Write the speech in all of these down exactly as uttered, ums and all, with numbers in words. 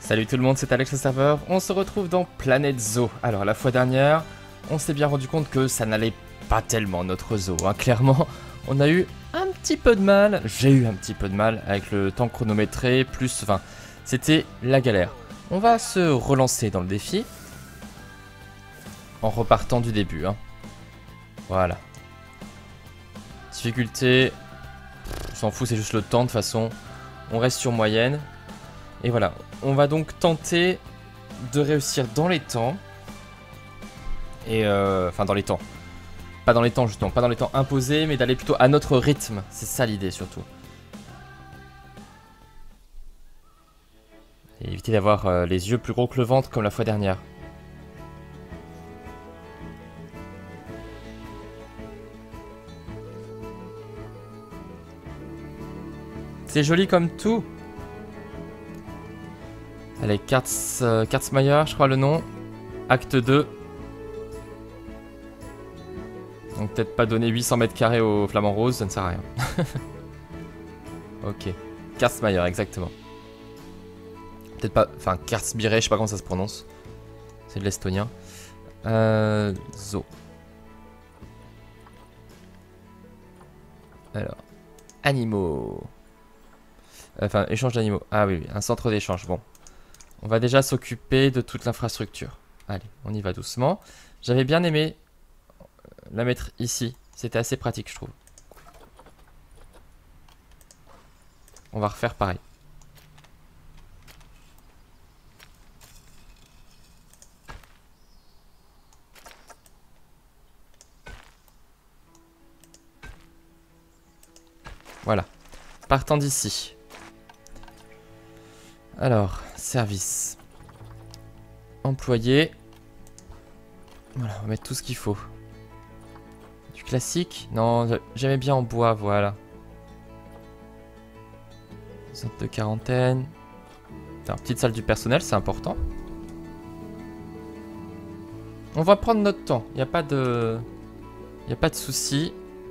Salut tout le monde, c'est Alex le serveur, on se retrouve dans Planète Zoo. Alors la fois dernière, on s'est bien rendu compte que ça n'allait pas tellement notre zoo, hein. Clairement, on a eu un petit peu de mal, j'ai eu un petit peu de mal avec le temps chronométré, plus, enfin, c'était la galère. On va se relancer dans le défi, en repartant du début, hein. Voilà. Difficulté, on s'en fout, c'est juste le temps de toute façon, on reste sur moyenne. Et voilà, on va donc tenter de réussir dans les temps. Et euh, enfin dans les temps. Pas dans les temps justement, pas dans les temps imposés, mais d'aller plutôt à notre rythme. C'est ça l'idée surtout. Et éviter d'avoir euh, les yeux plus gros que le ventre comme la fois dernière. C'est joli comme tout. Allez, Karts, euh, Kartsmeyer, je crois le nom. Acte deux. Donc peut-être pas donner huit cents mètres carrés au flamant rose, ça ne sert à rien. Ok. Kartsmeyer, exactement. Peut-être pas... Enfin, Kartsbire, je sais pas comment ça se prononce. C'est de l'estonien. Euh... Zo. Alors. Animaux. Enfin, échange d'animaux. Ah oui, oui, un centre d'échange. Bon. On va déjà s'occuper de toute l'infrastructure. Allez, on y va doucement. J'avais bien aimé la mettre ici. C'était assez pratique, je trouve. On va refaire pareil. Voilà. Partant d'ici. Alors, service. Employé. Voilà, on va mettre tout ce qu'il faut. Du classique? Non, j'aimais bien en bois, voilà. Centre de quarantaine. Alors, petite salle du personnel, c'est important. On va prendre notre temps, il n'y a pas de... Il n'y a pas de souci.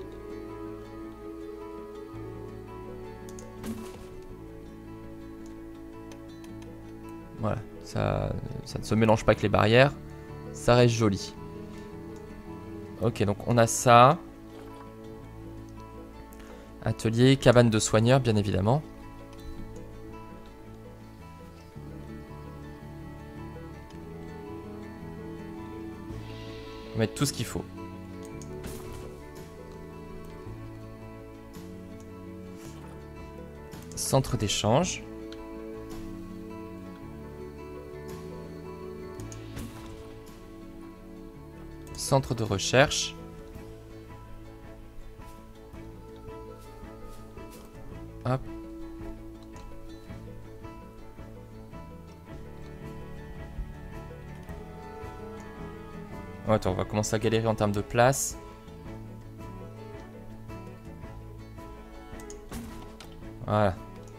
Voilà, ça, ça ne se mélange pas avec les barrières. Ça reste joli. Ok, donc on a ça. Atelier, cabane de soigneurs, bien évidemment. On va mettre tout ce qu'il faut. Centre d'échange. Centre de recherche. Hop. Oh, attends, on va commencer à galérer en termes de place. Voilà.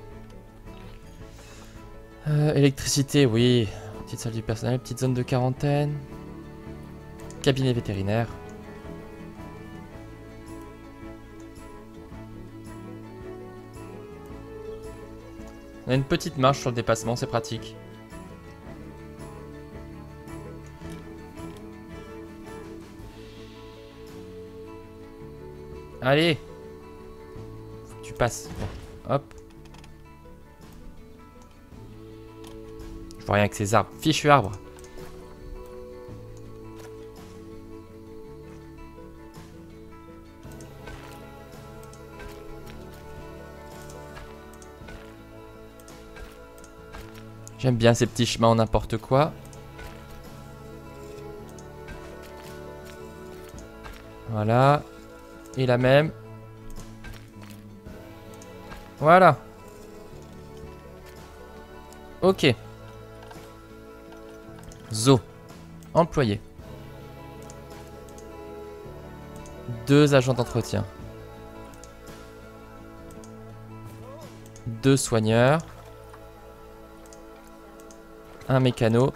Euh, électricité, oui. Petite salle du personnel, petite zone de quarantaine. Cabinet vétérinaire. On a une petite marche sur le dépassement, c'est pratique. Allez! Faut que tu passes. Bon, hop. Je vois rien que ces arbres. Fichu arbre. J'aime bien ces petits chemins en n'importe quoi. Voilà. Et la même. Voilà. Ok. Zoo. Employé. Deux agents d'entretien. Deux soigneurs. Un mécano.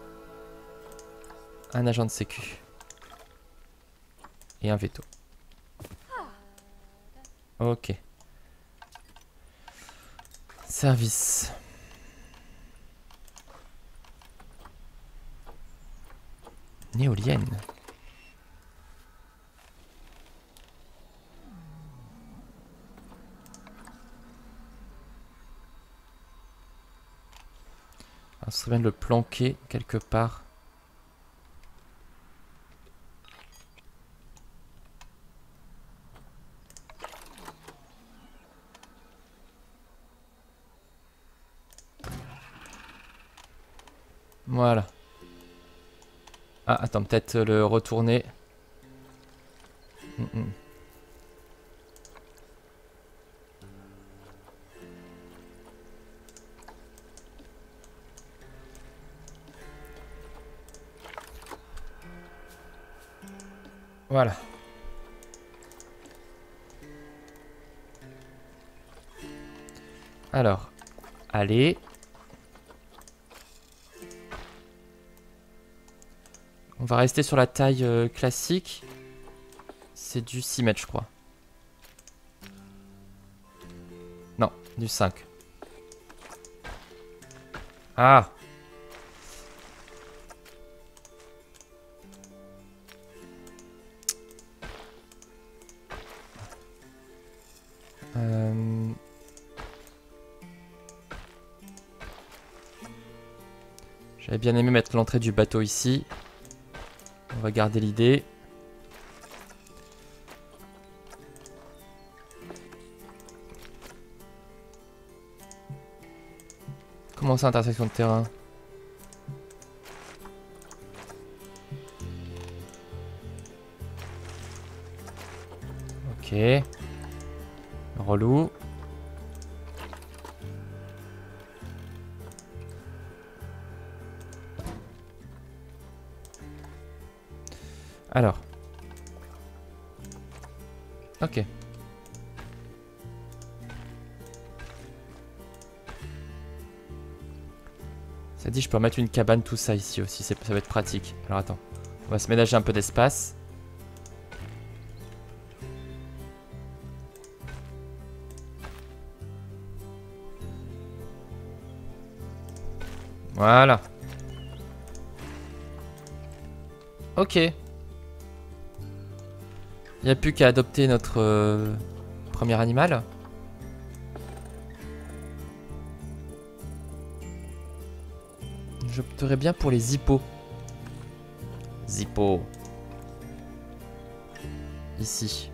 Un agent de sécu. Et un veto. Ok. Service. Une éolienne. Alors, ce serait bien de le planquer quelque part. Voilà. Ah, attends, peut-être le retourner. Mm -mm. Voilà. Alors, allez. On va rester sur la taille euh, classique. C'est du six mètres, je crois. Non, du cinq. Ah! Euh... J'avais bien aimé mettre l'entrée du bateau ici. On va garder l'idée. Comment ça, intersection de terrain? Ok. Relou. Alors. Ok. Ça dit je peux remettre une cabane, tout ça ici aussi, ça va être pratique. Alors attends, on va se ménager un peu d'espace. Voilà. Ok. Il n'y a plus qu'à adopter notre euh, premier animal. J'opterais bien pour les hippos. Zippo. Ici.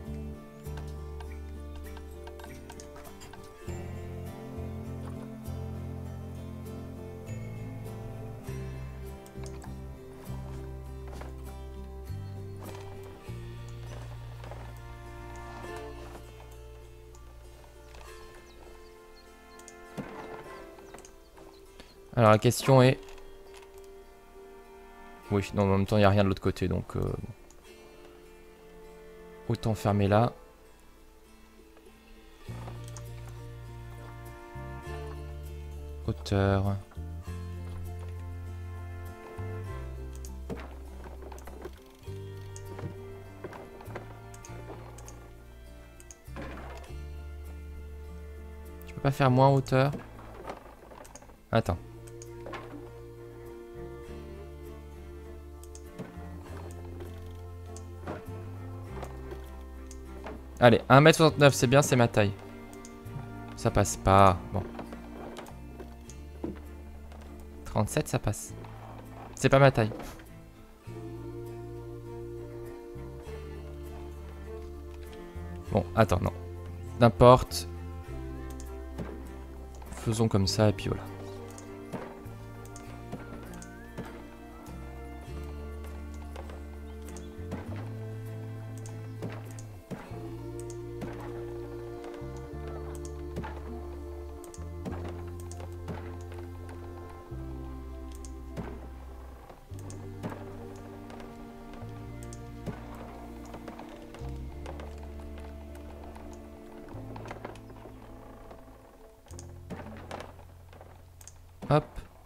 Alors la question est... Oui, non, en même temps il n'y a rien de l'autre côté, donc... Euh... Autant fermer là. Hauteur. Je peux pas faire moins hauteur. Attends. Allez, un mètre soixante-neuf, c'est bien, c'est ma taille. Ça passe pas. Bon. trente-sept, ça passe. C'est pas ma taille. Bon, attends, non. N'importe. Faisons comme ça et puis voilà. Hop.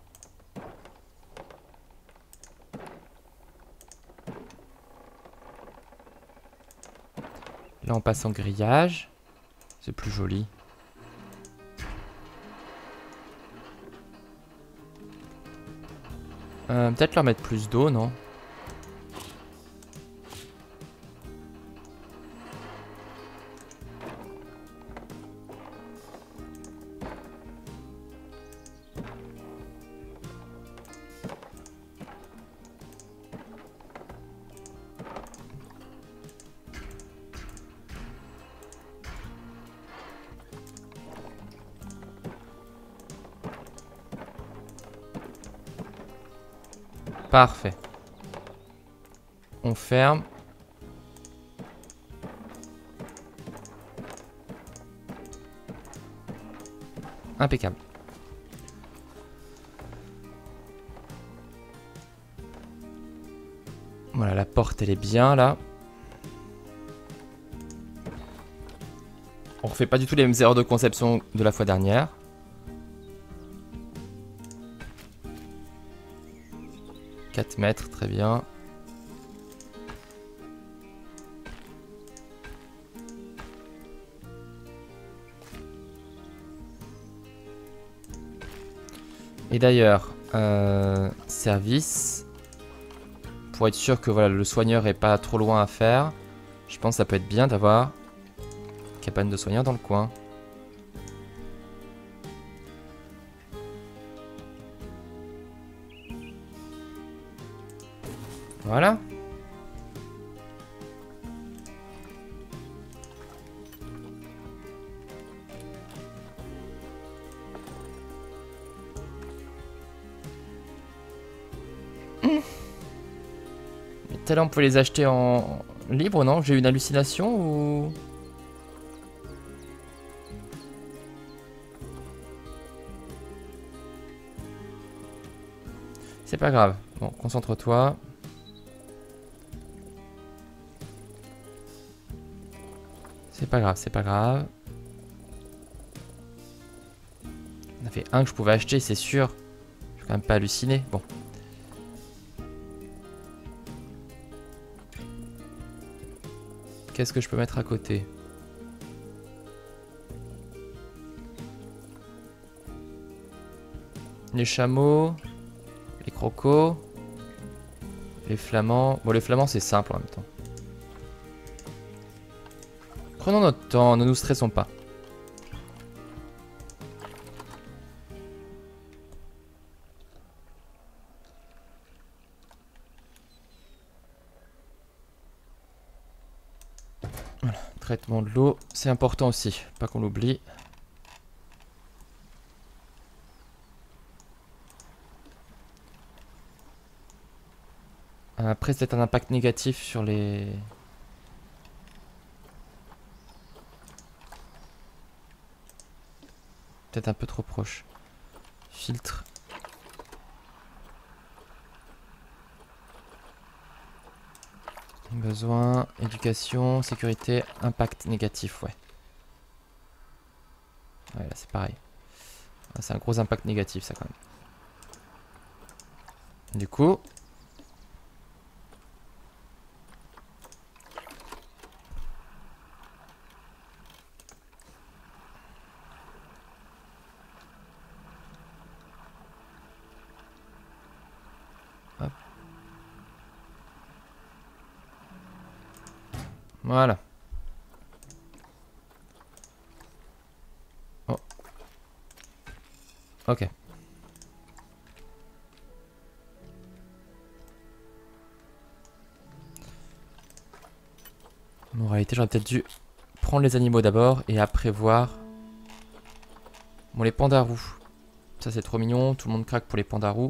Là, on passe en grillage. C'est plus joli. Euh, Peut-être leur mettre plus d'eau, non? Parfait. On ferme. Impeccable. Voilà, la porte elle est bien là. On refait pas du tout les mêmes erreurs de conception de la fois dernière. quatre mètres, très bien. Et d'ailleurs, euh, service. Pour être sûr que voilà, le soigneur est pas trop loin à faire. Je pense que ça peut être bien d'avoir une cabane de soigneur dans le coin. Voilà. Mmh. Mais tout à l'heure on pouvait les acheter en libre, non? J'ai eu une hallucination ou... C'est pas grave. Bon, concentre-toi. C'est pas grave, c'est pas grave. On a fait un que je pouvais acheter, c'est sûr. Je suis quand même pas halluciné. Bon. Qu'est-ce que je peux mettre à côté? Les chameaux. Les crocos. Les flamands. Bon, les flamands, c'est simple en même temps. Prenons notre temps, ne nous stressons pas. Voilà, traitement de l'eau, c'est important aussi, pas qu'on l'oublie. Après, c'est peut-être un impact négatif sur les... Peut-être un peu trop proche. Filtre. Besoin, éducation, sécurité, impact négatif, ouais. Ouais, là c'est pareil. C'est un gros impact négatif ça quand même. Du coup... Hop. Voilà. Oh. Ok. En réalité, j'aurais peut-être dû prendre les animaux d'abord et après voir... Bon, les pandarous. Ça, c'est trop mignon. Tout le monde craque pour les pandarous.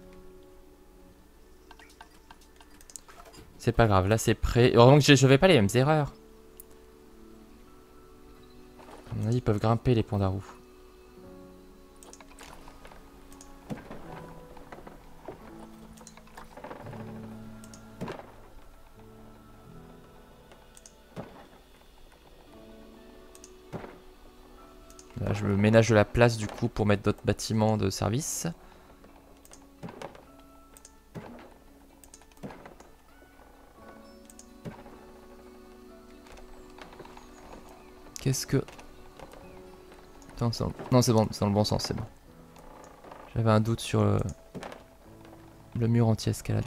C'est pas grave. Là, c'est prêt. Heureusement que je ne fais pas les mêmes erreurs. À mon avis, ils peuvent grimper, les pandarous. Là, je me ménage de la place du coup pour mettre d'autres bâtiments de service. Qu'est-ce que... Attends, c'est dans... Non, c'est bon, c'est dans le bon sens, c'est bon. J'avais un doute sur le, le mur anti-escalade.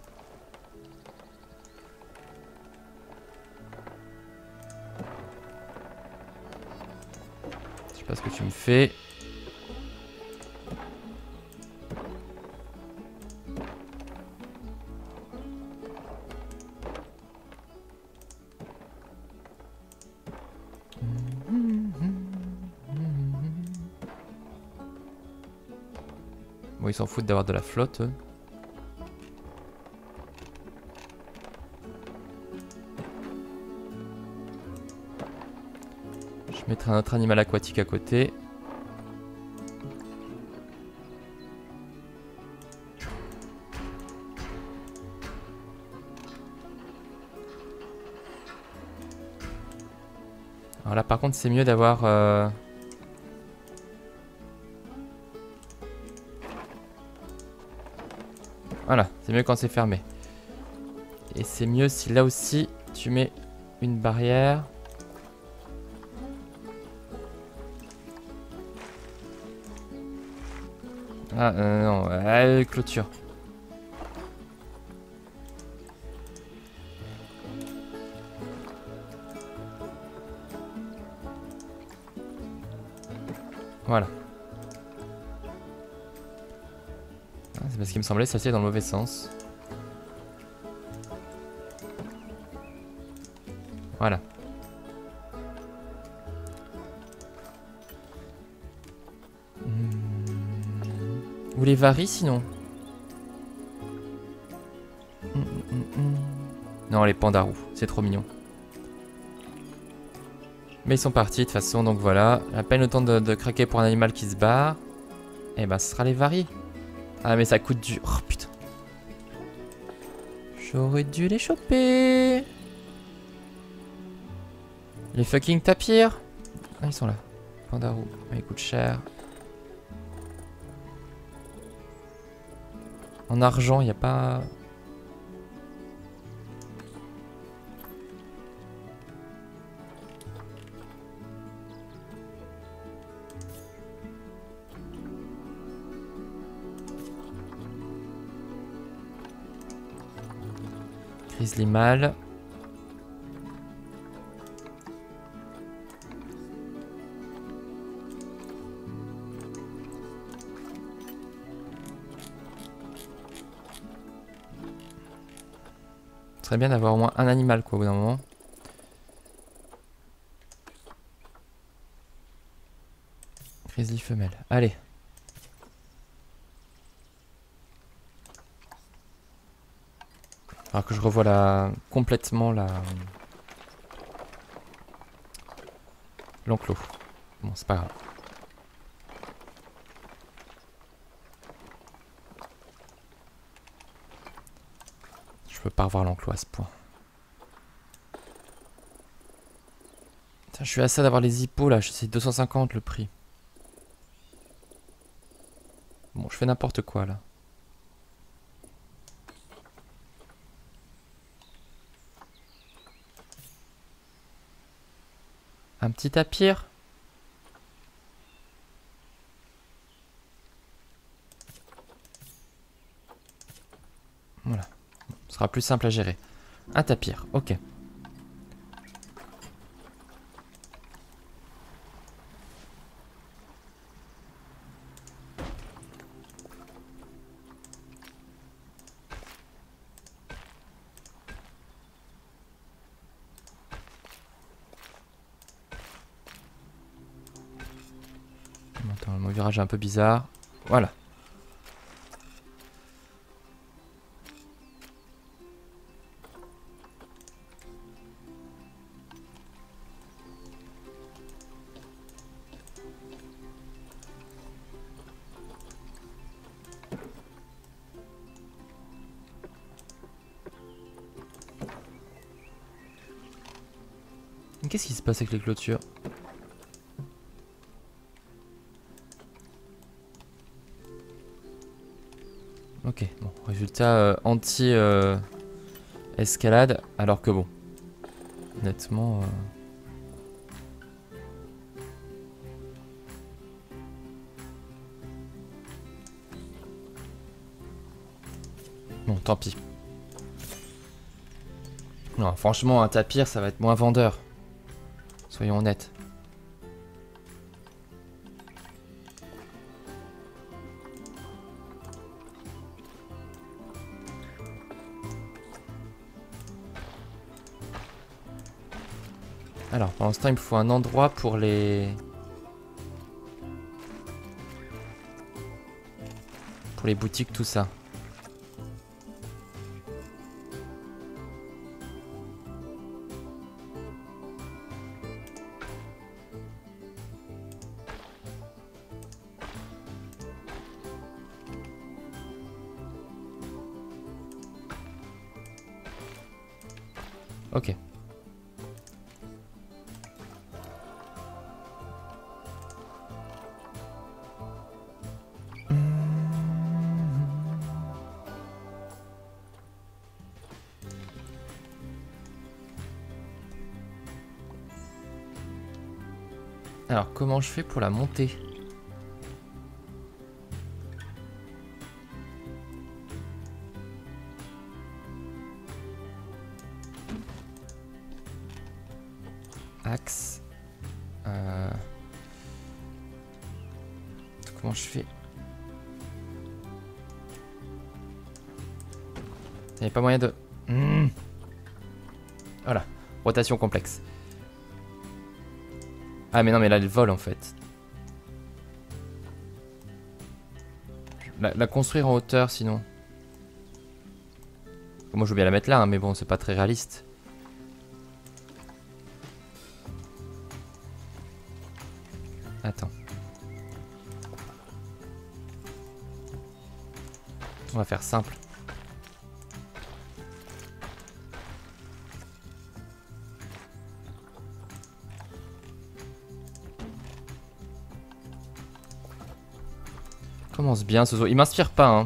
Je sais pas ce que tu me fais. Bon, ils s'en foutent d'avoir de la flotte. Eux. Mettre un autre animal aquatique à côté. Alors là par contre c'est mieux d'avoir... Euh... Voilà, c'est mieux quand c'est fermé. Et c'est mieux si là aussi tu mets une barrière. Ah euh, non, euh, clôture. Voilà. Ah, c'est parce qu'il me semblait que ça c'est dans le mauvais sens. Voilà. Vous les varies sinon? mm, mm, mm. Non, les pandarous, c'est trop mignon. Mais ils sont partis de toute façon, donc voilà. À peine le temps de, de craquer pour un animal qui se barre. Et bah, ce sera les varies. Ah, mais ça coûte du... Oh putain. J'aurais dû les choper. Les fucking tapirs. Ah, ils sont là. Pandarou. Ah, ils coûtent cher. En argent, il n'y a pas... Grizzly mâle. Ce serait bien d'avoir au moins un animal quoi au bout d'un moment. Grizzly femelle. Allez. Alors que je revois la... complètement la... l'enclos. Bon, c'est pas grave. Je peux pas revoir l'enclos à ce point. Tiens, je suis à ça d'avoir les hippos là, c'est deux cent cinquante le prix. Bon, je fais n'importe quoi là. Un petit tapir. Voilà. Ce sera plus simple à gérer. Un tapir, ok. Attends, mon virage est un peu bizarre. Voilà. Qu'est-ce qui se passe avec les clôtures? Ok, bon, résultat euh, anti-escalade, euh, alors que bon, honnêtement... Euh... Bon, tant pis. Non, franchement, un tapir, ça va être moins vendeur. Soyons honnêtes. Alors, pendant ce temps, il me faut un endroit pour les... Pour les boutiques, tout ça. Ok. Alors, comment je fais pour la monter? Axe. Euh... Comment je fais? Il n'y a pas moyen de... Mmh. Voilà. Rotation complexe. Ah mais non mais là elle vole en fait. La, la construire en hauteur sinon. Moi je veux bien la mettre là hein, mais bon c'est pas très réaliste. Attends. On va faire simple. Commence bien ce zoo. Il m'inspire pas hein.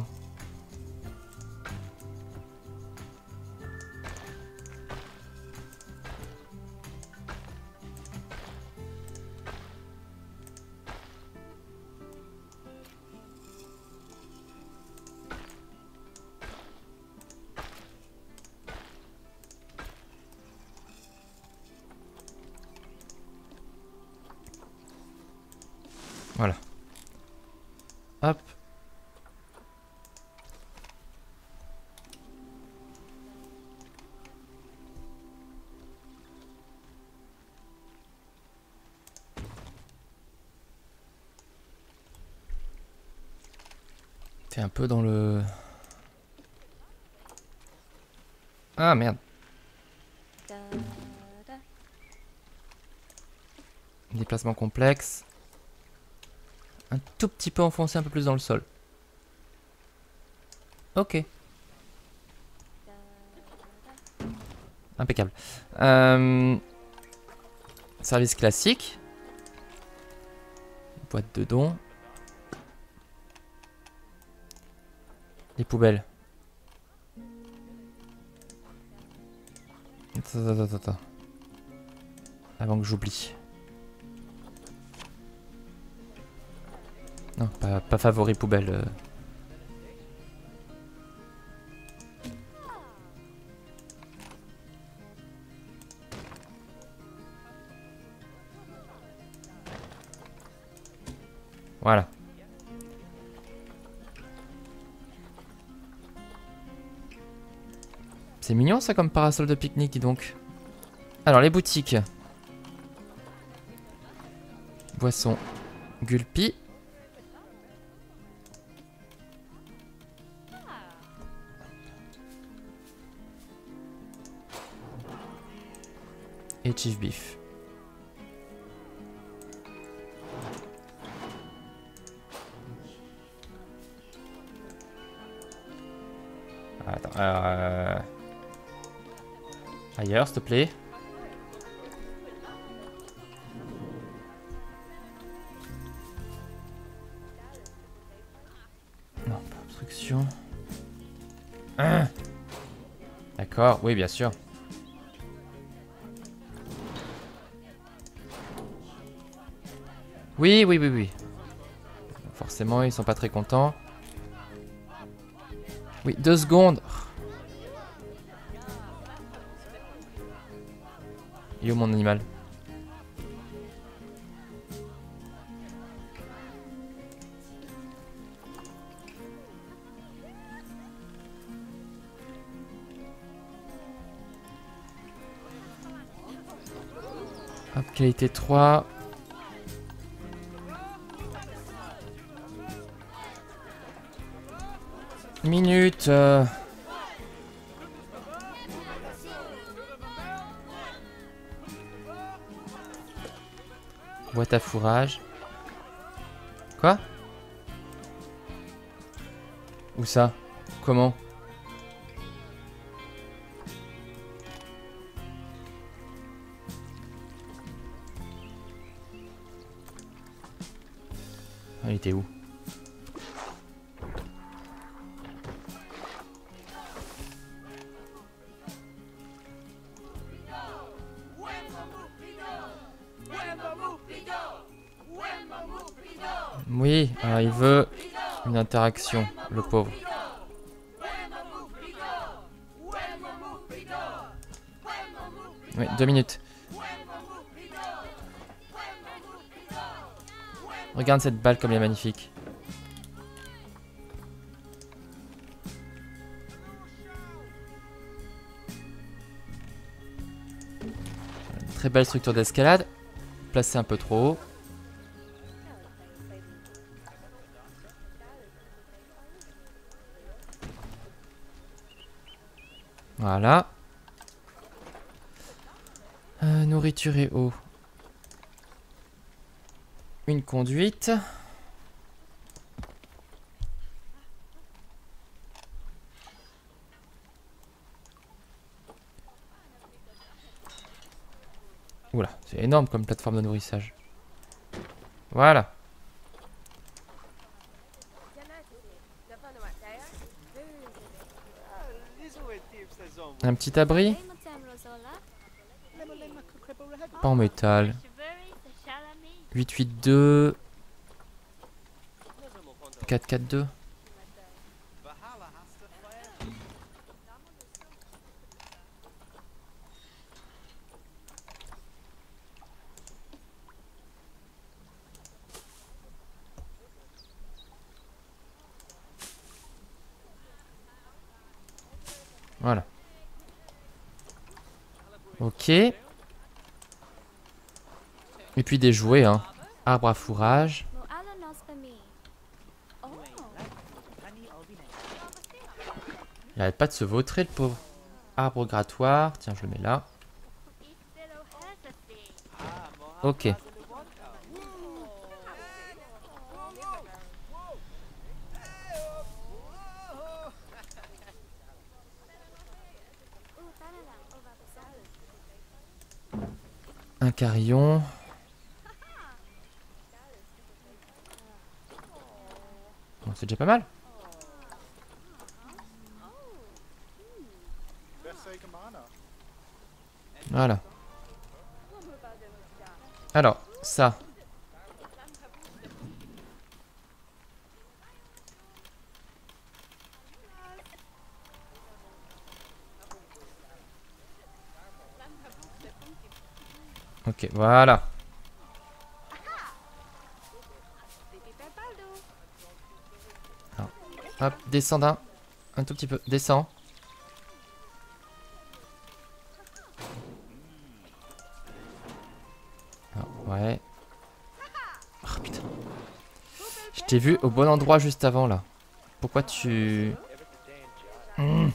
Voilà. Hop. T'es un peu dans le... Ah merde. Déplacement complexe. Un tout petit peu enfoncé un peu plus dans le sol. Ok. Impeccable. Euh... Service classique. Boîte de dons. Les poubelles. Attends, attends, attends, attends. Avant que j'oublie. Non, pas, pas favori poubelle. Euh. Voilà. C'est mignon ça comme parasol de pique-nique, dis donc. Alors les boutiques. Boisson. Gulpi. Et chief beef. Attends, euh... ailleurs, s'il te plaît. Non, pas obstruction. Ah. D'accord, oui, bien sûr. Oui, oui, oui, oui. Forcément, ils sont pas très contents. Oui, deux secondes. Il est où mon animal? Hop, qualité trois. Minute. Euh... Boîte à fourrage. Quoi? Où ça? Comment? était où? Oui, ah, il veut une interaction, le pauvre. Oui, deux minutes. Regarde cette balle comme elle est magnifique. Une très belle structure d'escalade. Placée un peu trop haut. Voilà. Euh, nourriture et eau. Une conduite. Oula, c'est énorme comme plateforme de nourrissage. Voilà. Un petit abri. Pas en métal. huit huit deux. quatre quatre deux. Voilà. Ok. Et puis des jouets, hein. Arbre à fourrage. Il arrête pas de se vautrer, le pauvre. Arbre grattoir. Tiens, je le mets là. Ok. Un carillon. Bon, c'est déjà pas mal. Voilà. Alors, ça. Ok, voilà. Alors, hop, descends d'un. Un tout petit peu. Descends. Alors, ouais. Oh putain. Je t'ai vu au bon endroit juste avant là. Pourquoi tu... Mmh.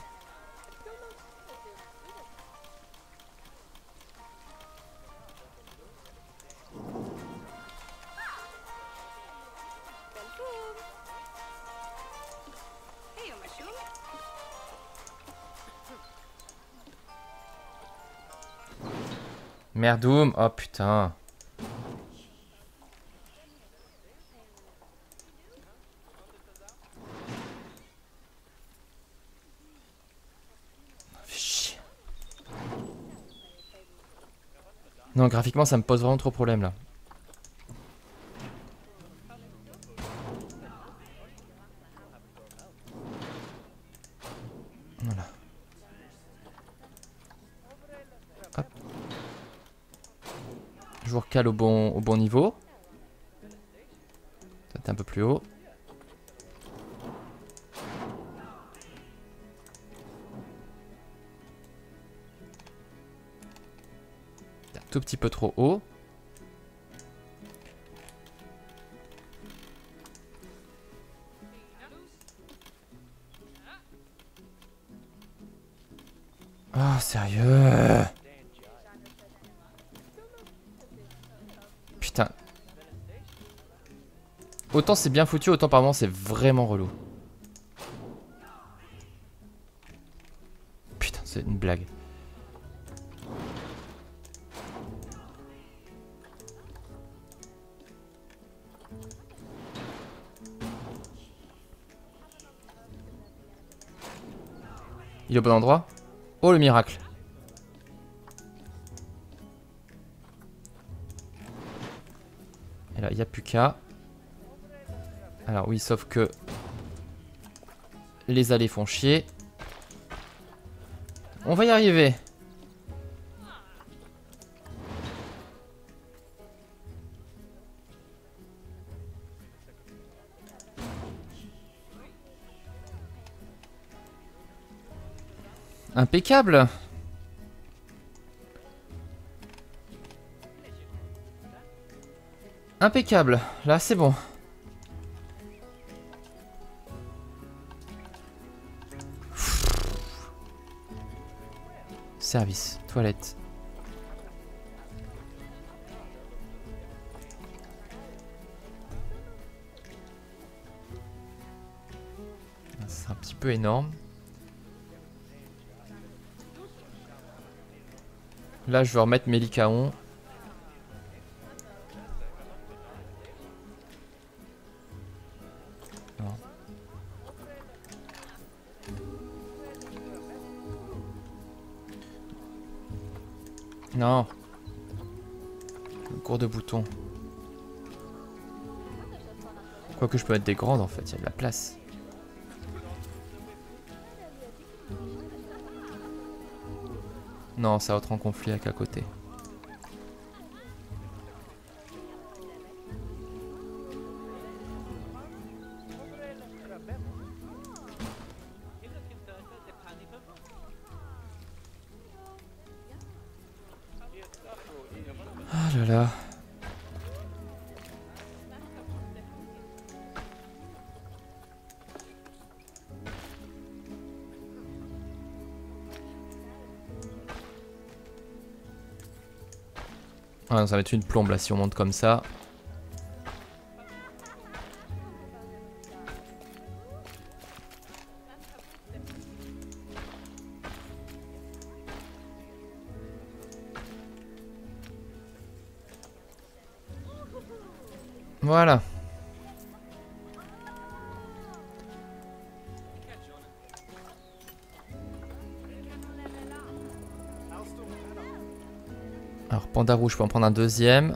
Merdoum, oh putain. Fais chier. Non, graphiquement ça me pose vraiment trop problème là. Voilà. Hop. Je vous recale au bon, au bon niveau. Ça t'es un peu plus haut. Un tout petit peu trop haut. Oh, sérieux? Putain. Autant c'est bien foutu, autant par moment c'est vraiment relou. Putain, c'est une blague. Il est au bon endroit? Oh le miracle. Et là, il n'y a plus qu'à. Alors oui, sauf que les allées font chier. On va y arriver. Impeccable. Impeccable. Là, c'est bon. Service, toilette. C'est un petit peu énorme. Là, je vais remettre mes licaons. Non. Non. Le cours de bouton. Quoique je peux mettre des grandes en fait, il y a de la place. Non, ça entre en conflit avec à côté. Ah là là. Ah non, ça va être une plombe là si on monte comme ça. Voilà. Alors, panda rouge, je peux en prendre un deuxième.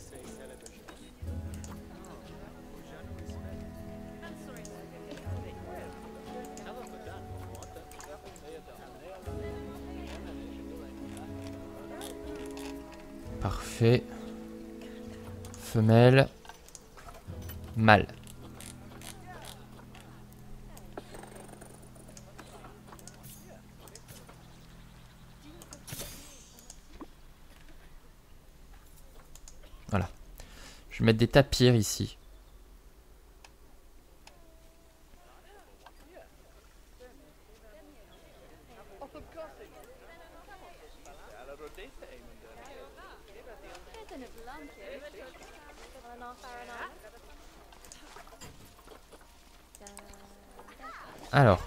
Parfait. Femelle. Mâle. Voilà. Je vais mettre des tapirs ici. Alors.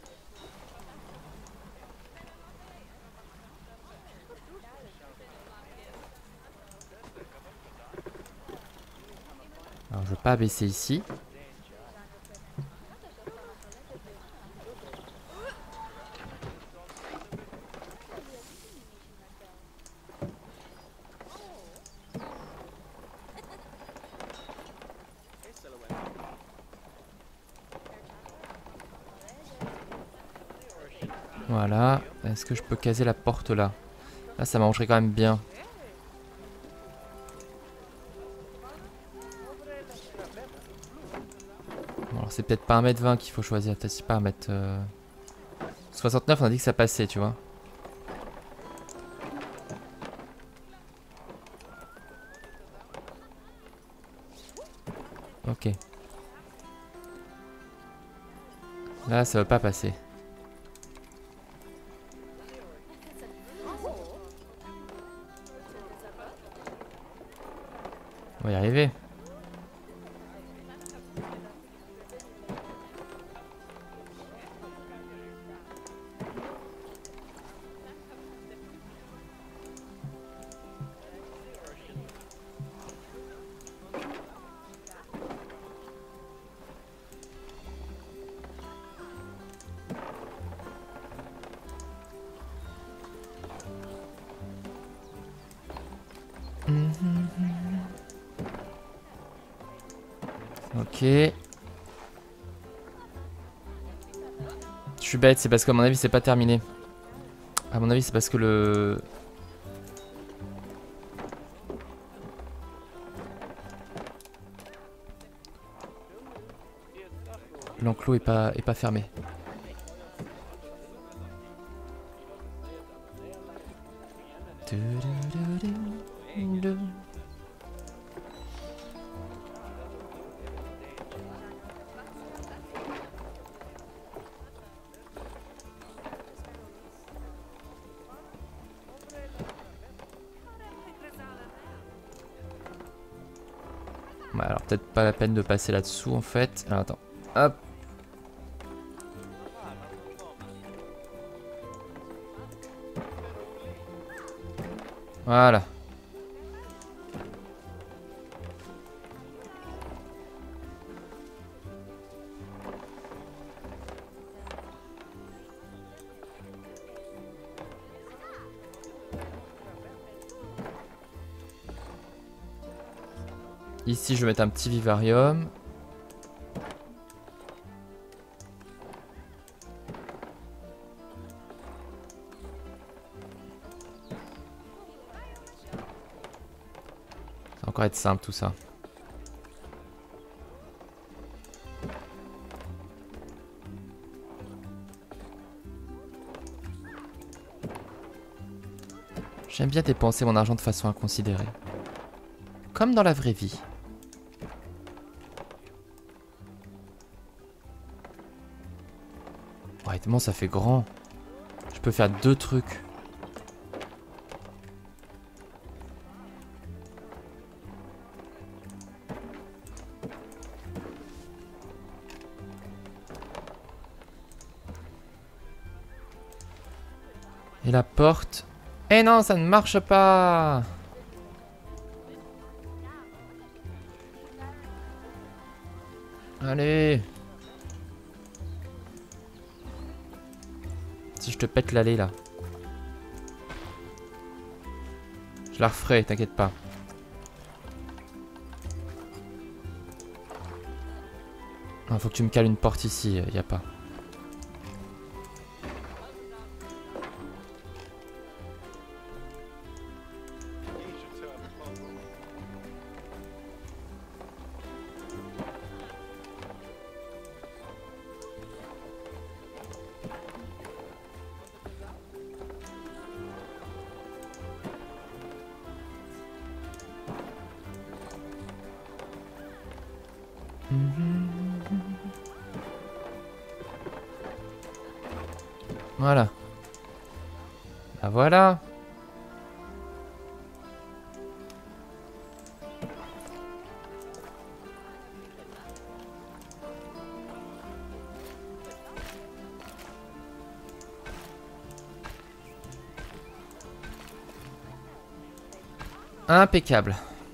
Alors, je ne veux pas baisser ici. Voilà. Est-ce que je peux caser la porte là? Là, ça m'arrangerait quand même bien. Bon, alors c'est peut-être pas un mètre vingt qu'il faut choisir. Peut-être si pas un mètre... Euh... soixante-neuf, on a dit que ça passait, tu vois. Ok. Là, ça va pas passer. On va y arriver. Ok. Je suis bête, c'est parce qu'à mon avis c'est pas terminé. À mon avis c'est parce que le... L'enclos est pas, est pas fermé. Ouais, alors peut-être pas la peine de passer là-dessous en fait. Alors attends. Hop. Voilà. Ici, je vais mettre un petit vivarium. Ça va encore être simple tout ça. J'aime bien dépenser mon argent de façon inconsidérée. Comme dans la vraie vie. Ouais, tellement ça fait grand. Je peux faire deux trucs. Et la porte... Eh non, ça ne marche pas! Allez! Si je te pète l'allée là. Je la referai, t'inquiète pas. Ah, faut que tu me cales une porte ici, y a pas. Voilà. Bah voilà. Impeccable.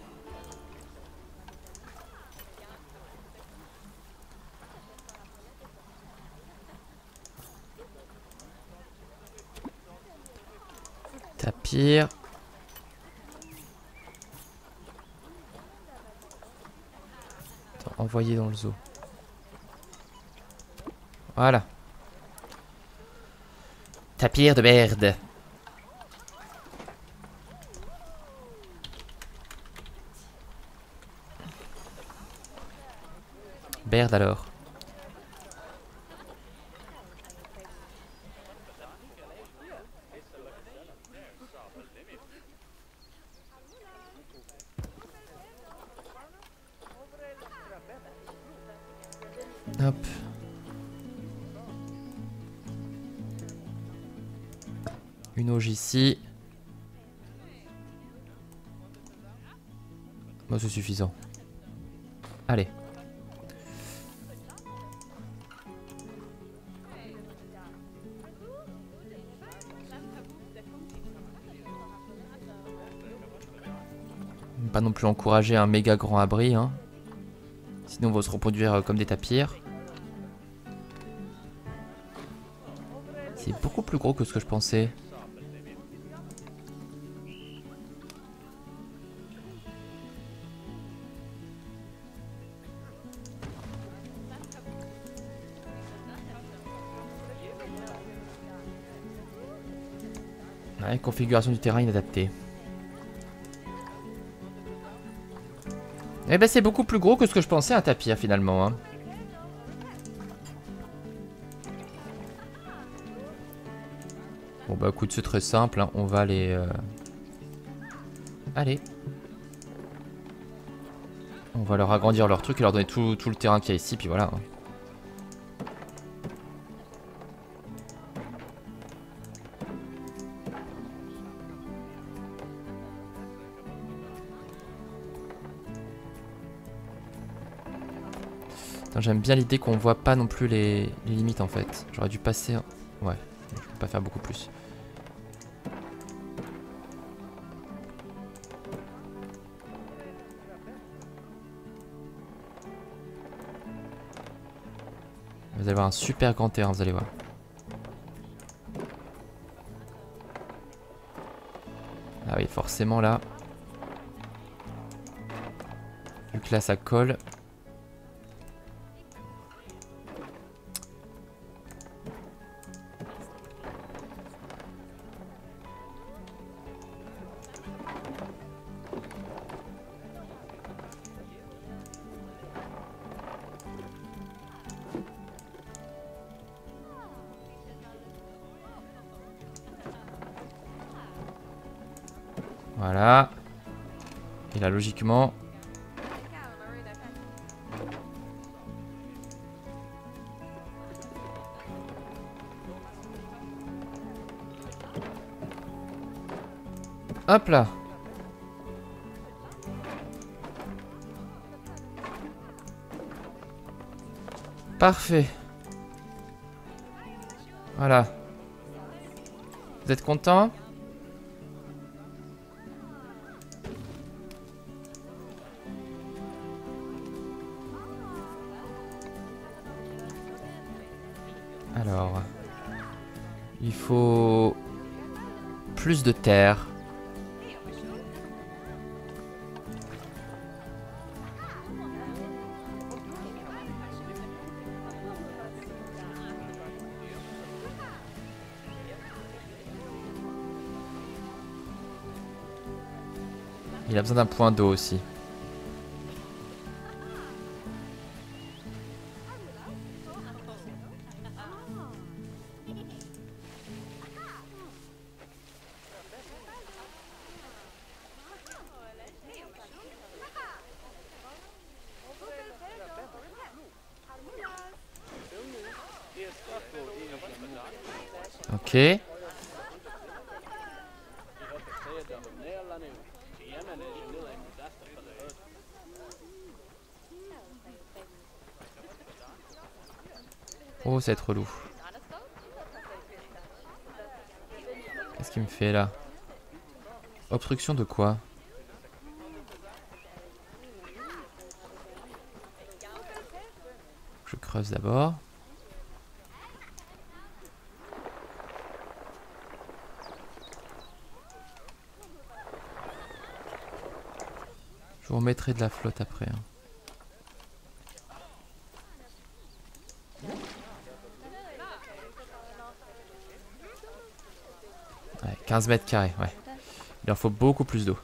Tapir. Attends, envoyer dans le zoo. Voilà. Tapir de merde. Merde alors. Hop. Une auge ici. Bon, c'est suffisant. Allez. Pas non plus encourager un méga grand abri, hein. Sinon on va se reproduire comme des tapirs. C'est beaucoup plus gros que ce que je pensais. Ouais, configuration du terrain inadaptée. Eh ben c'est beaucoup plus gros que ce que je pensais un tapir finalement. Hein. Bon bah écoute, c'est très simple. Hein. On va aller... Euh... Allez. On va leur agrandir leur truc et leur donner tout, tout le terrain qu'il y a ici, puis voilà. Hein. J'aime bien l'idée qu'on voit pas non plus les, les limites en fait. J'aurais dû passer... Ouais, je peux pas faire beaucoup plus. Vous allez avoir un super grand terrain, vous allez voir. Ah oui, forcément là. Vu que là ça colle. Voilà. Et là, logiquement... Hop là. Parfait. Voilà. Vous êtes content ? Alors, il faut plus de terre. Il a besoin d'un point d'eau aussi. Ok. Oh, ça va être relou. Qu'est-ce qu'il me fait là? Obstruction de quoi? Je creuse d'abord. Je vous remettrai de la flotte après. Hein. Ouais, quinze mètres carrés, ouais. Il en faut beaucoup plus d'eau.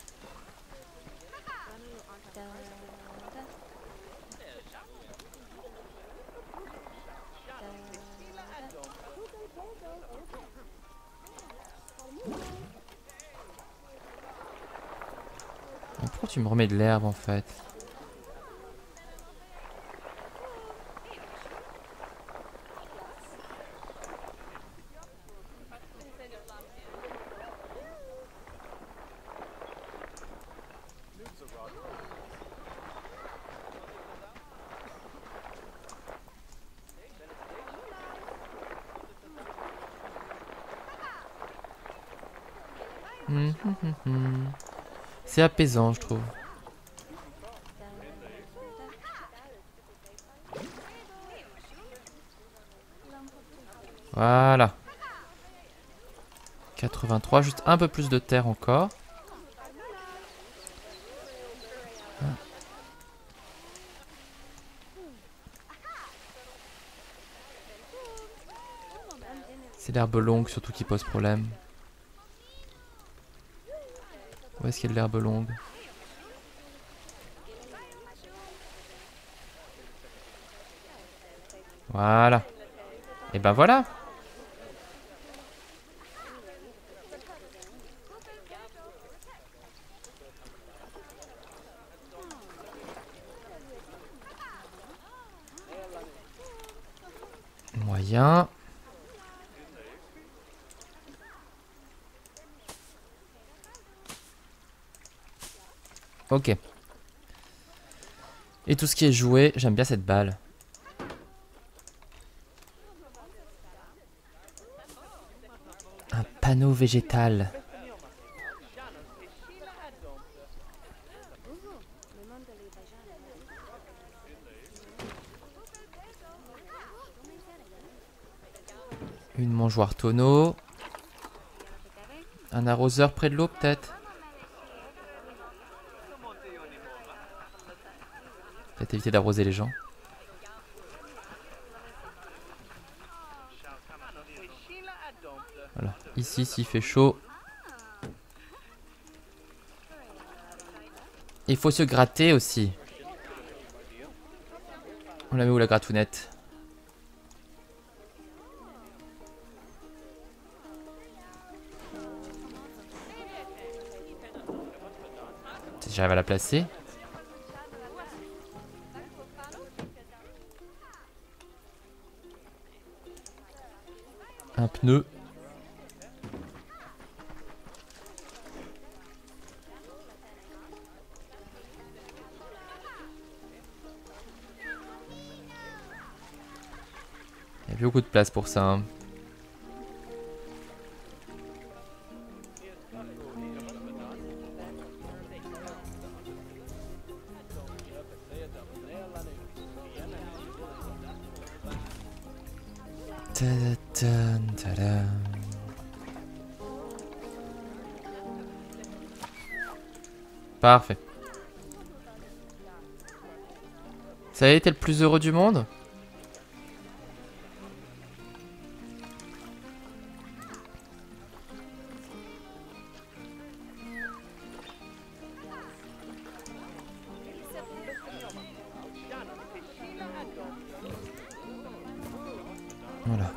Mais pourquoi tu me remets de l'herbe en fait? Hum, hum, hum, hum. C'est apaisant, je trouve. Voilà. quatre-vingt-trois, juste un peu plus de terre encore. C'est l'herbe longue surtout qui pose problème. Où est-ce qu'il y a de l'herbe longue? Voilà. Et ben voilà. Moyen. Ok. Et tout ce qui est joué, j'aime bien cette balle. Un panneau végétal. Une mangeoire tonneau. Un arroseur près de l'eau peut-être. Peut-être éviter d'arroser les gens. Voilà. Ici, s'il fait chaud. Il faut se gratter aussi. On la met où la gratounette? Si j'arrive à la placer. Un pneu. Il y a beaucoup de place pour ça. Hein. Ta-da-tan, ta-da. Parfait. Ça a été le plus heureux du monde? Voilà.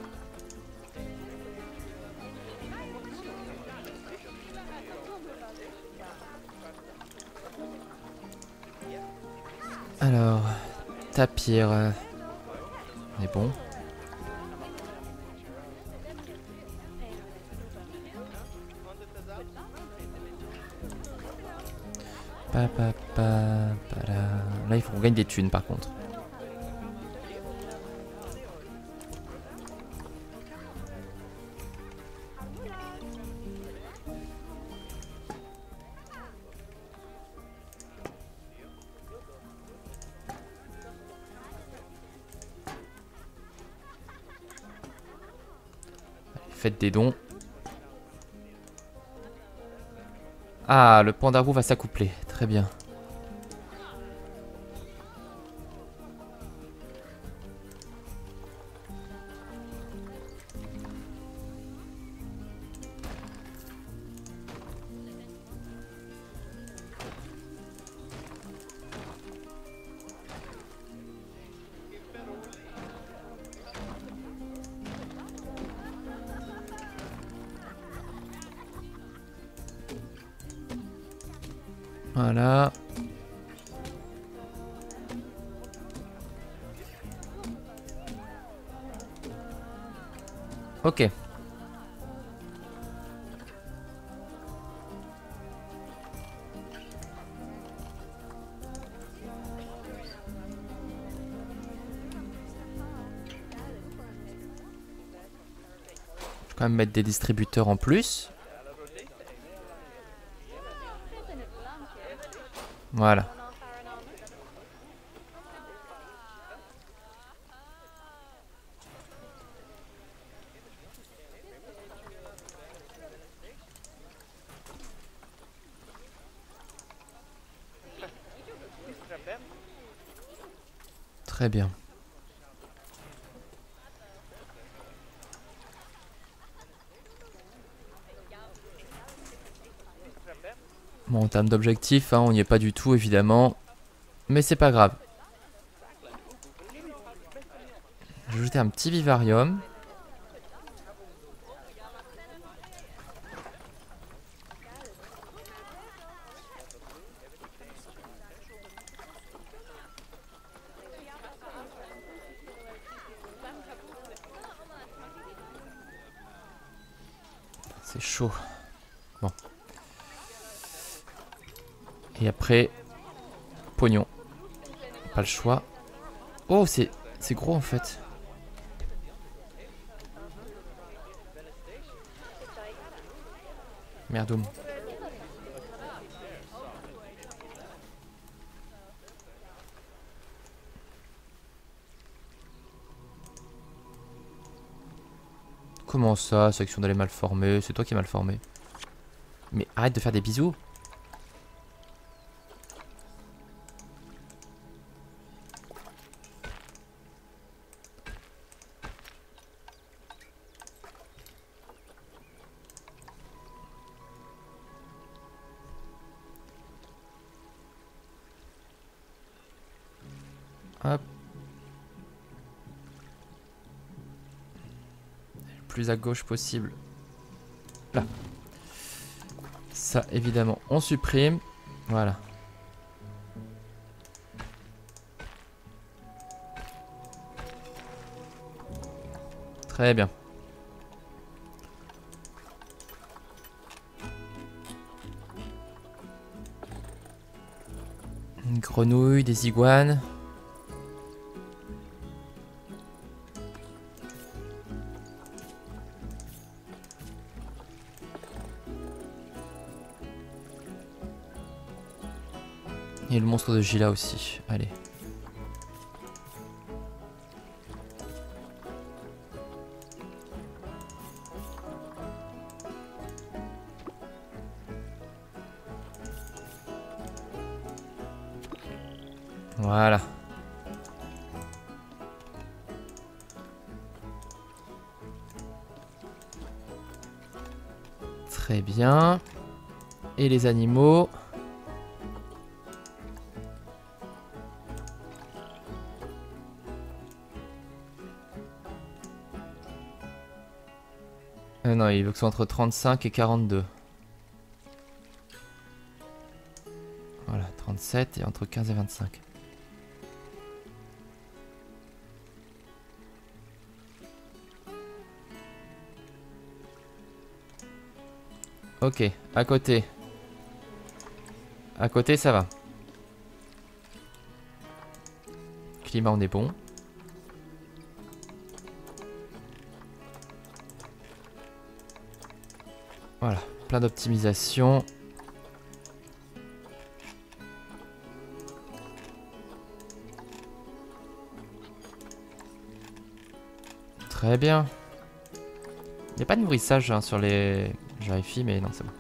Alors, tapir. Euh, on est bon. Pa, pa, pa, pa, là. Là, il faut qu'on gagne des thunes par contre. Faites des dons. Ah, le pandarou va s'accoupler. Très bien. Voilà. Ok. Je vais quand même mettre des distributeurs en plus. Voilà. Très bien. Bon, en termes d'objectifs, hein, on n'y est pas du tout, évidemment. Mais c'est pas grave. Je vais ajouter un petit vivarium. C'est chaud. Bon. Et après, pognon. Pas le choix. Oh, c'est c'est gros en fait. Merdoum. Comment ça, section d'aller mal formée? C'est toi qui es mal formé. Mais arrête de faire des bisous. Hop. Le plus à gauche possible. Là. Ça, évidemment, on supprime. Voilà. Très bien. Une grenouille, des iguanes. Et le monstre de Gila aussi. Allez. Voilà. Très bien. Et les animaux. Euh, non, il veut que ce soit entre trente-cinq et quarante-deux. Voilà, trente-sept et entre quinze et vingt-cinq. Ok, à côté. À côté, ça va. Climat, on est bon. Voilà, plein d'optimisation. Très bien. Il n'y a pas de nourrissage hein, sur les... Je vérifie, mais non, c'est bon.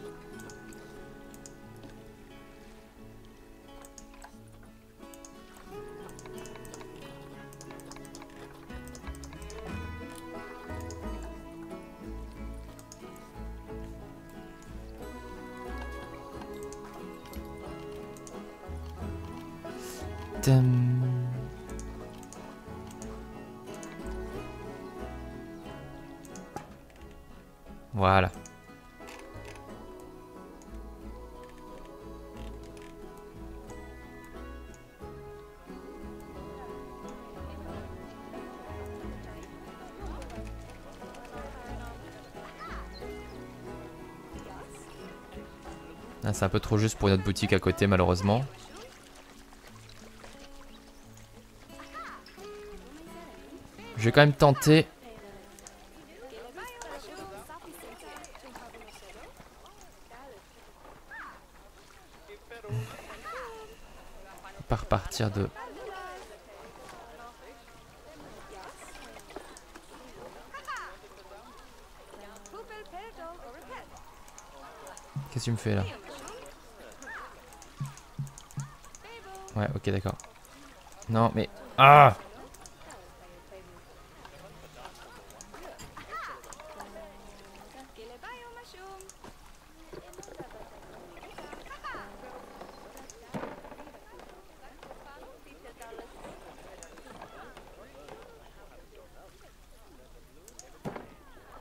Dum. Voilà. Ah, c'est un peu trop juste pour notre boutique à côté malheureusement. Je vais quand même tenter. Par partir de... Qu'est-ce que tu me fais là? Ouais, ok, d'accord. Non, mais... Ah!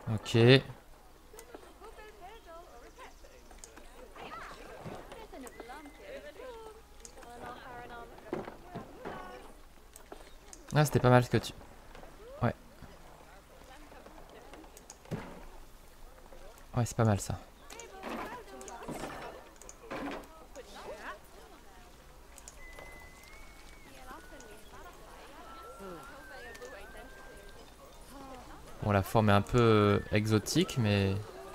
Ok. Ah, c'était pas mal ce que tu... Ouais. Ouais, c'est pas mal ça. Bon, la forme est un peu euh, exotique, mais...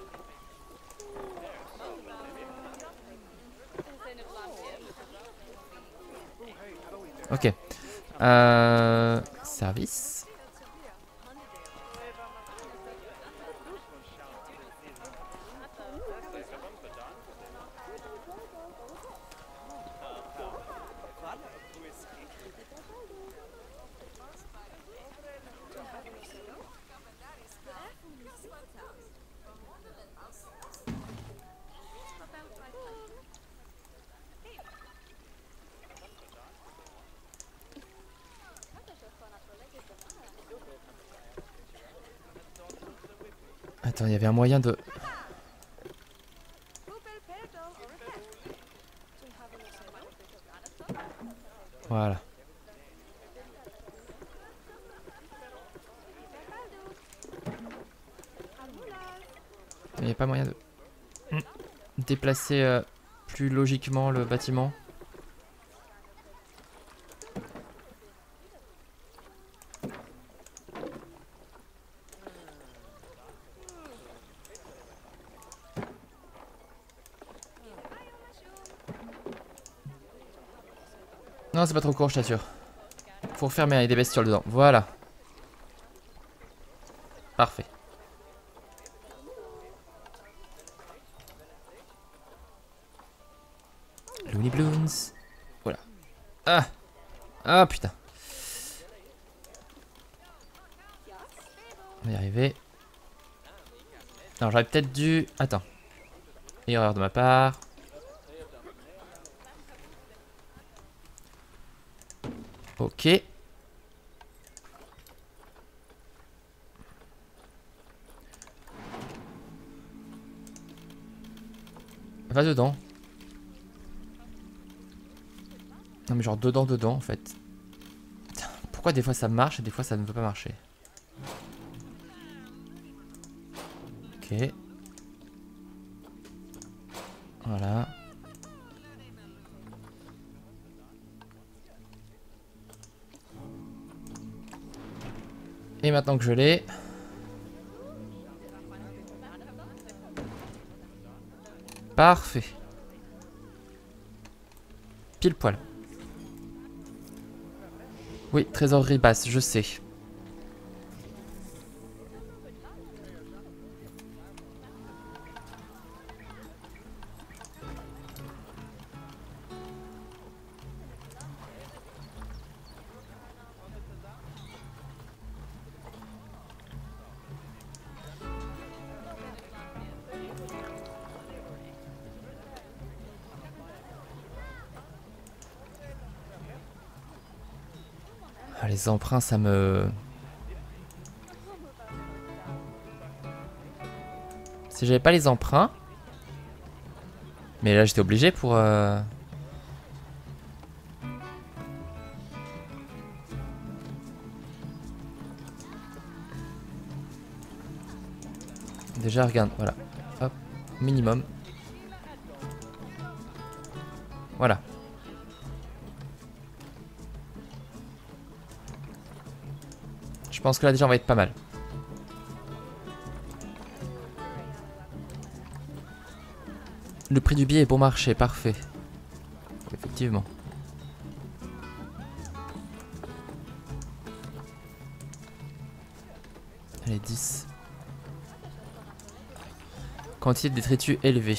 Ok. Euh... Service. Attends, il y avait un moyen de... Voilà. Il n'y a pas moyen de déplacer euh, plus logiquement le bâtiment. Non, c'est pas trop court, je t'assure. Faut refermer avec des bestioles dedans. Voilà. Parfait. Looney Bloons. Voilà. Ah. Ah putain. On va y arriver. Alors j'aurais peut-être dû... Attends. Erreur de ma part. Ok. Va dedans. Non mais genre dedans, dedans en fait. Putain, pourquoi des fois ça marche et des fois ça ne veut pas marcher? Ok. Voilà. Et maintenant que je l'ai... Parfait. Pile poil. Oui, trésorerie basse, je sais. Ah, les emprunts, ça me... Si j'avais pas les emprunts... Mais là, j'étais obligé pour... Euh... Déjà, regarde, voilà. Hop, minimum. Voilà. Je pense que là, déjà, on va être pas mal. Le prix du billet est bon marché, parfait. Effectivement. Allez, dix. Quantité de détritus élevée.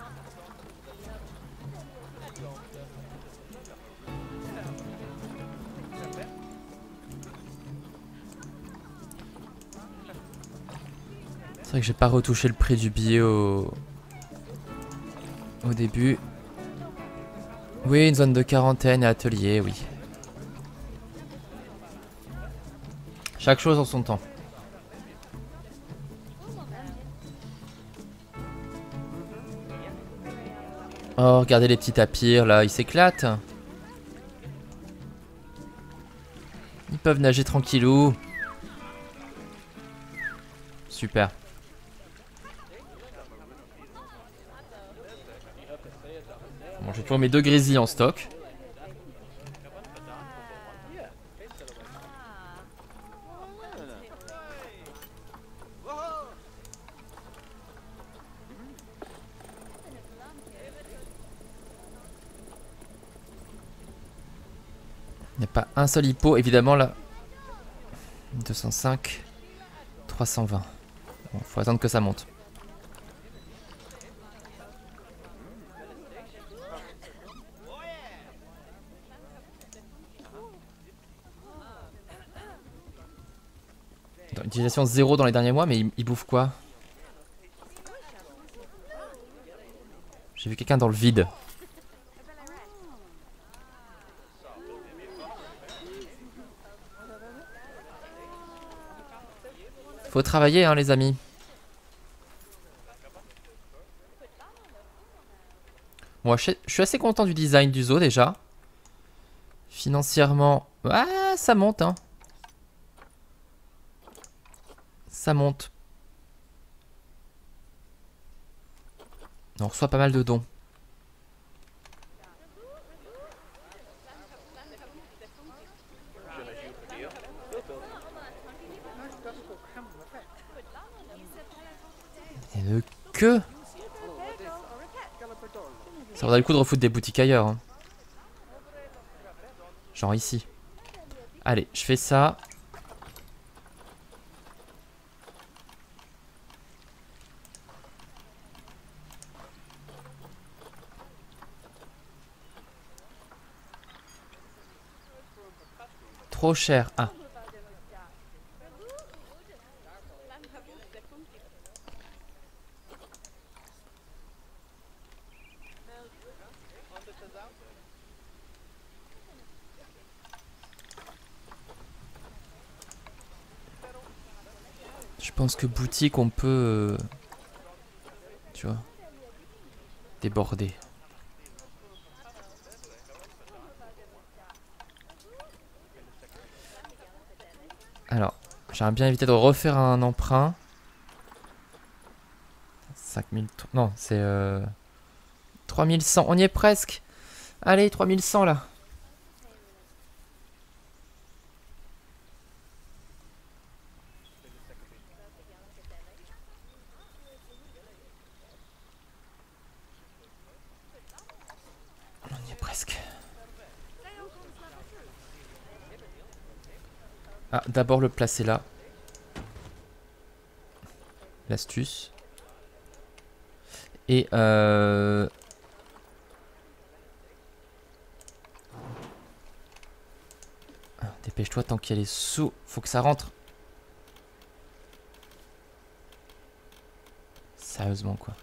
C'est vrai que j'ai pas retouché le prix du billet au... au début. Oui, une zone de quarantaine et atelier, oui. Chaque chose en son temps. Oh, regardez les petits tapirs là, ils s'éclatent. Ils peuvent nager tranquillou. Super. Bon, j'ai toujours mes deux grésilles en stock. Il n'y a pas un seul hippo, évidemment là. deux cent cinq, trois cent vingt. Bon, faut attendre que ça monte. Utilisation zéro dans les derniers mois, mais il, il bouffe quoi? J'ai vu quelqu'un dans le vide. Faut travailler, hein, les amis. Bon, je suis assez content du design du zoo déjà. Financièrement, ah, ça monte, hein. Ça monte. On reçoit pas mal de dons. Et le que ça vaudrait le coup de refoutre des boutiques ailleurs, hein. Genre ici. Allez, je fais ça. Trop cher. Ah. Je pense que boutique, on peut... Euh, tu vois. Déborder. Alors, j'aimerais bien éviter de refaire un emprunt. cinq mille... Non, c'est... Euh, trois mille cent. On y est presque. Allez, trois mille cent là. On y est presque. Ah, d'abord le placer là. L'astuce. Et euh... ah, dépêche-toi tant qu'il y a les sous. Faut que ça rentre. Sérieusement quoi.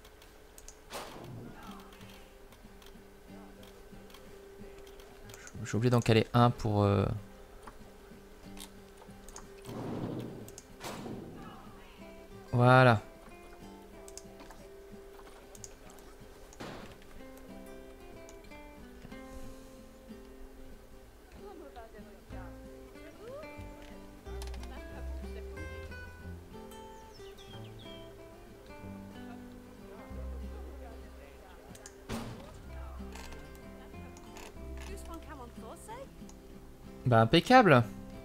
J'ai oublié d'en caler un pour... Euh... Voilà. Bah impeccable.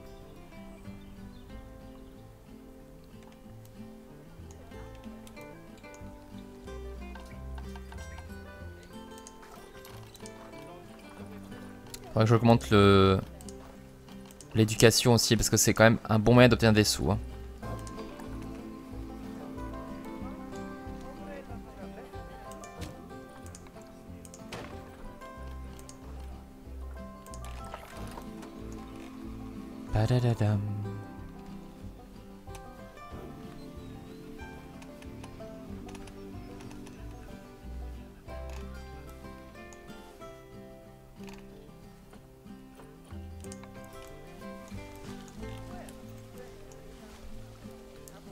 Faudrait que j'augmente le l'éducation aussi parce que c'est quand même un bon moyen d'obtenir des sous, hein. Padadadam.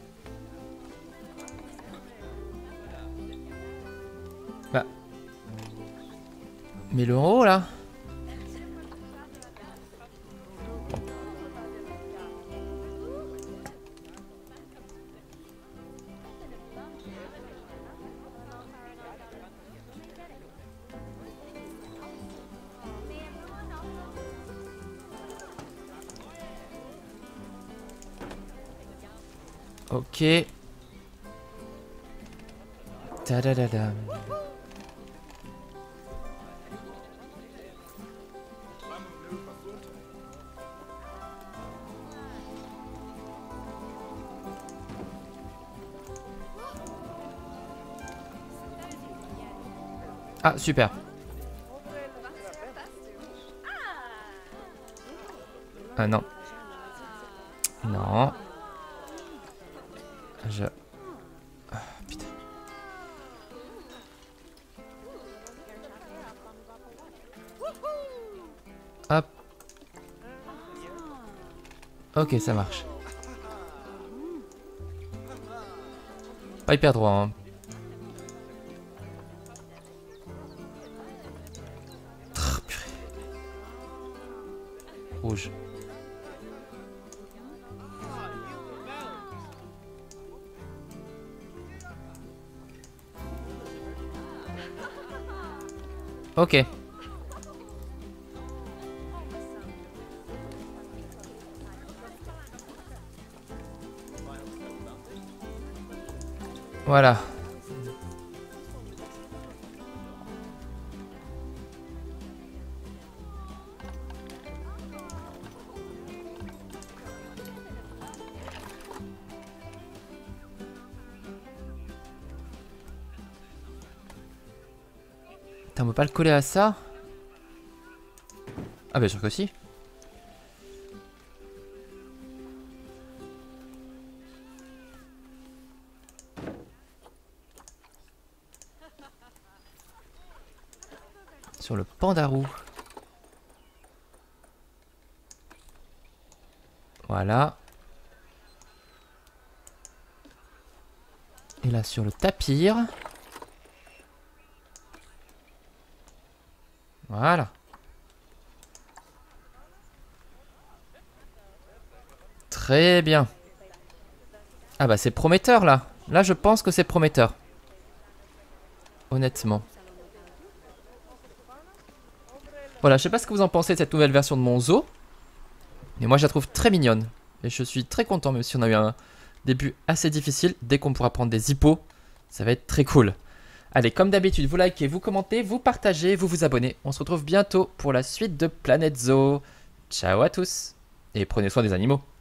Bah, Mais le haut là. Ok. Ta-da-da-da. Ah, super. Ah non. Non. Je... Ah, putain. Hop. Ok, ça marche. Pas hyper droit, hein. Oh, purée. Rouge. Ok. Voilà. Putain, on peut pas le coller à ça? Ah bien sûr que si. Sur le pandarou. Voilà. Et là sur le tapir. Voilà. Très bien. Ah bah c'est prometteur là. Là je pense que c'est prometteur. Honnêtement. Voilà, je sais pas ce que vous en pensez de cette nouvelle version de mon zoo. Mais moi je la trouve très mignonne. Et je suis très content, même si on a eu un début assez difficile. Dès qu'on pourra prendre des hippos, ça va être très cool. Allez, comme d'habitude, vous likez, vous commentez, vous partagez, vous vous abonnez. On se retrouve bientôt pour la suite de Planète Zoo. Ciao à tous. Et prenez soin des animaux.